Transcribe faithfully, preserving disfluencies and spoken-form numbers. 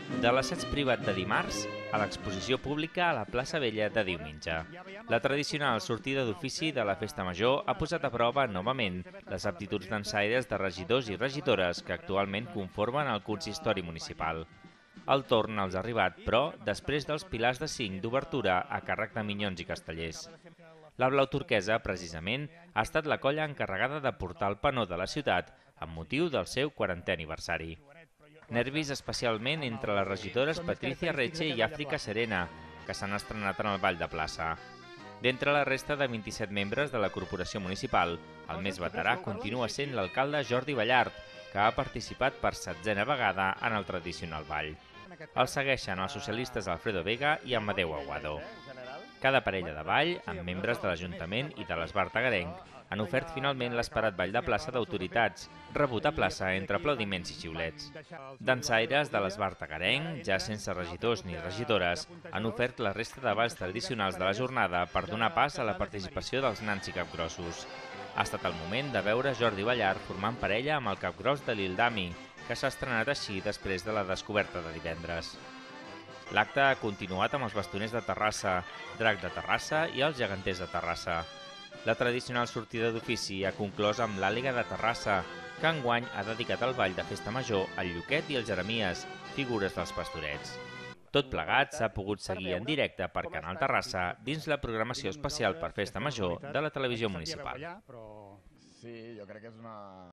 De l'assaig privat de dimarts a l'exposició pública a la plaça Vella de diumenge. La tradicional sortida d'ofici de la Festa Major ha posat a prova novament les aptituds dansaires de regidors i regidores que actualment conformen el consistori municipal. El torn els ha arribat, però, després dels pilars de cinc d'obertura a càrrec de Minyons i Castellers. La blau turquesa, precisament, ha estat la colla encarregada de portar el penó de la ciutat amb motiu del seu quarantè aniversari. Nervis especialment entre les regidores Patricia Reche i Àfrica Serena, que s'han estrenat en el ball de plaça. D'entre la resta de vint-i-set membres de la corporació municipal, el més veterà continua sent l'alcalde Jordi Ballart, que ha participat per setzena vegada en el tradicional ball. El segueixen els socialistes Alfredo Vega i Amadeu Aguado. Cada parella de ball, amb membres de l'Ajuntament i de l'Esbart Agarenc, han ofert finalment l'esperat ball de plaça d'autoritats, rebut a plaça entre aplaudiments i xiulets. Dansaires de l'Esbart Agarenc, ja sense regidors ni regidores, han ofert la resta de balls tradicionals de la jornada per donar pas a la participació dels nans i capgrossos. Ha estat el moment de veure Jordi Ballart formant parella amb el capgros de l'Ildami, que s'ha estrenat així després de la descoberta de divendres. L'acte ha continuat amb els bastoners de Terrassa, Drac de Terrassa i els geganters de Terrassa. La tradicional sortida d'ofici ha conclòs amb l'Àliga de Terrassa, que enguany ha dedicat el ball de Festa Major al Lluquet i al Jeremies, figures dels pastorets. Tot plegat s'ha pogut seguir en directe per Canal Terrassa dins la programació especial per Festa Major de la televisió municipal. Sí, jo crec que és una...